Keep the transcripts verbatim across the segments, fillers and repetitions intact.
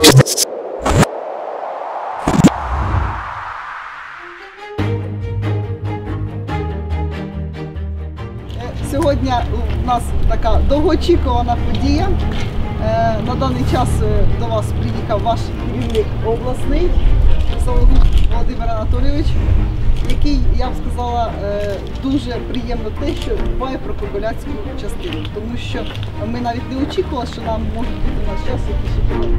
Сьогодні у нас така довгоочікувана подія. На даний час до вас приїхав ваш керівник обласний Сологуб Володимир Анатолійович, який, я б сказала, дуже приємно те, що дбає про Кобиляцьку частину, тому що ми навіть не очікували, що нам можуть бути на час якісь управи.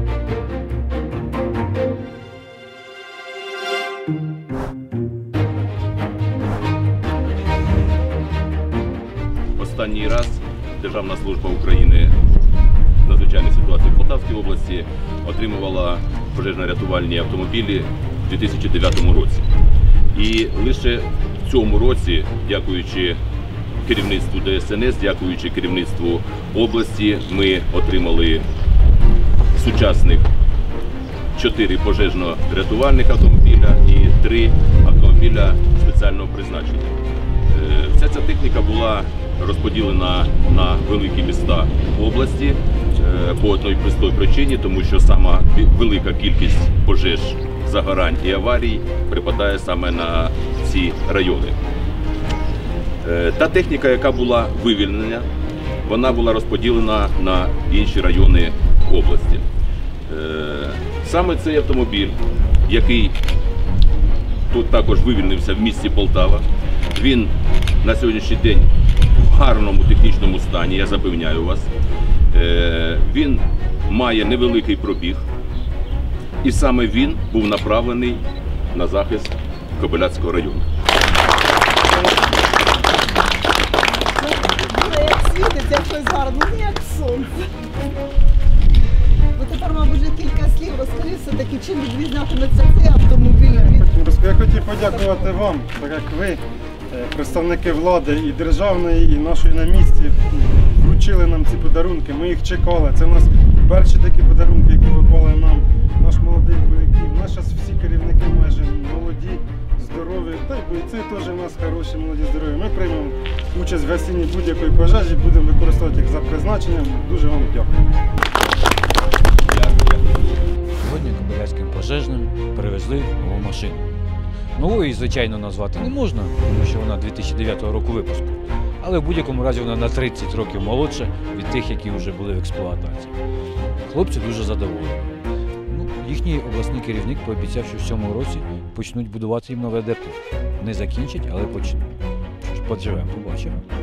Останній раз Державна служба України з надзвичайних ситуацій в Полтавській області отримувала пожежно-рятувальні автомобілі у дві тисячі дев'ятому році. І лише в цьому році, дякуючи керівництву Д С Н С, дякуючи керівництву області, ми отримали сучасних чотири пожежно-рятувальних автомобіля і три автомобіля спеціального призначення. Вся ця техніка була розподілена на великі міста області по одній простій причині, тому що сама велика кількість пожеж, загорань і аварій припадає саме на ці райони. Та техніка, яка була вивільнена, вона була розподілена на інші райони області. Саме цей автомобіль, який тут також вивільнився в місті Полтава, він на сьогоднішній день в гарному технічному стані, я запевняю вас. Він має невеликий пробіг, і саме він був направлений на захист Кобиляцького району. Буде як світиться щось гарно, не як сонце. Ну тепер, мабуть, вже кілька слів розкажи все-таки, чим відрізнятиметься цей автомобіль від... Я хотів подякувати вам, так як ви, представники влади і державної, і нашої на місці, вручили нам ці подарунки, ми їх чекали. Це у нас перші такі подарунки, які попали нам, наш молодий колектив. У нас зараз всі керівники майже молоді, здорові, та й бойці теж у нас хороші, молоді, здорові. Ми приймемо участь в гасінні будь-якої пожежі, будемо використовувати їх за призначенням. Дуже вам дякую. Сьогодні Кобиляцьким пожежним привезли нову машину. Новою, звичайно, назвати не можна, тому що вона дві тисячі дев'ятого року випуску. Але в будь-якому разі вона на тридцять років молодша від тих, які вже були в експлуатації. Хлопці дуже задоволені. Ну, їхній обласний керівник пообіцяв, що в цьому році почнуть будувати їм нове депо. Не закінчать, але почнуть. Що ж, подживемо, побачимо.